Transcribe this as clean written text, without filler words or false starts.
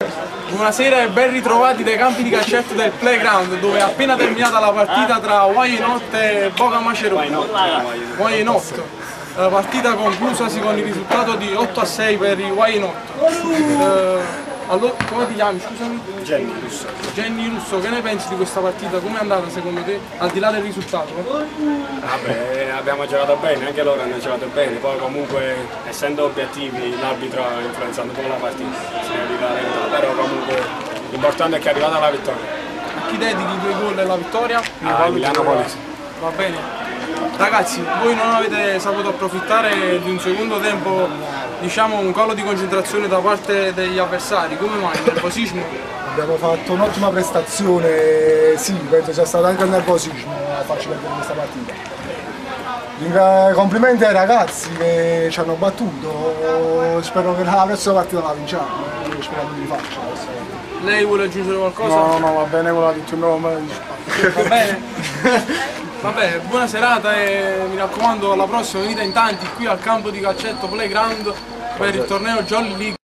Buonasera e ben ritrovati dai campi di calcetto del Playground, dove è appena terminata la partita tra Whyinot e Boca Macerone. Whyinot. La partita conclusasi con il risultato di 8-6 per i Whyinot. Allora, come ti chiami? Scusami? Genny Russo. Genny Russo, che ne pensi di questa partita? Come è andata secondo te? Al di là del risultato? Vabbè, abbiamo giocato bene, anche loro hanno giocato bene, poi comunque essendo obiettivi l'arbitro ha influenzato un po' la partita, si deve dire la verità, però comunque l'importante è che è arrivata la vittoria. A chi dedichi i 2 gol e la vittoria? A Emiliano Polisi. Va bene. Ragazzi, voi non avete saputo approfittare di un secondo tempo, diciamo un calo di concentrazione da parte degli avversari, come mai? Nervosismo? Abbiamo fatto un'ottima prestazione, sì, penso sia stato anche il nervosismo a farci perdere questa partita. Complimenti ai ragazzi che ci hanno battuto, spero che la prossima partita la vinciamo, spero di rifarci. Lei vuole aggiungere qualcosa? No, va bene, quello ha detto un nome. Va bene? Vabbè, buona serata e mi raccomando alla prossima venite in tanti qui al campo di calcetto Playground per il torneo Jolly League.